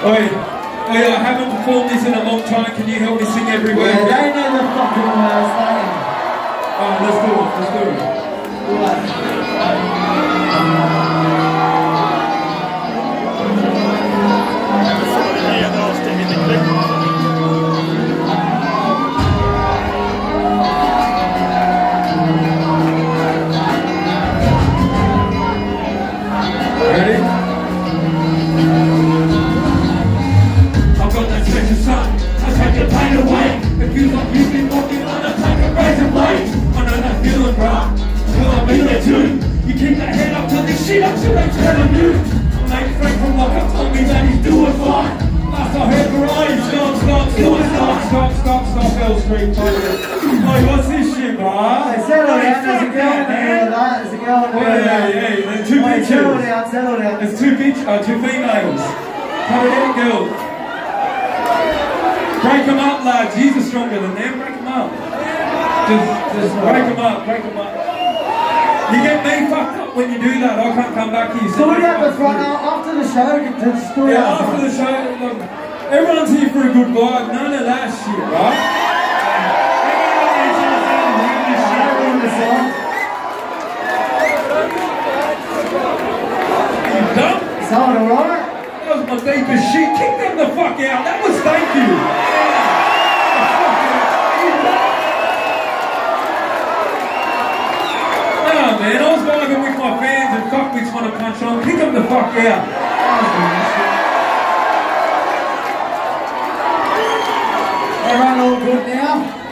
Oi, I haven't performed this in a long time. Can you help me sing every word? Yeah, they know the fucking words, don't you? Alright, let's do it. Let's do it. Ready? I've got that special son. I take your pain away. It feels like you've been walking on a pack of razor blades. I know that feeling, bruh. Well, I've been there too. You keep that head up to this shit up till they turn on you. Mate Frank from lockup told me that he's doing fine. Last I heard variety. Stop, L Street. Hey, what's this shit, bruh? Hey, settle down, there's a girl in the middle of that. There's a girl in the middle of that. Hey, there's two pictures. Settle down. There's two females. Come in, girl. Break them up, lads. You're stronger than them. Break them up. Just break them up. You get me fucked up when you do that. I can't come back here. Story at the front after the show. Yeah, after the show. Look, everyone's here for a good vibe. None of that shit, right? You dumb? Sound alright? That was my deepest shit. Kick them the fuck out. That was thank you. Nah, man, I was vibing with my fans and fuckwits want to punch on. Kick them the fuck out. Everyone all good now?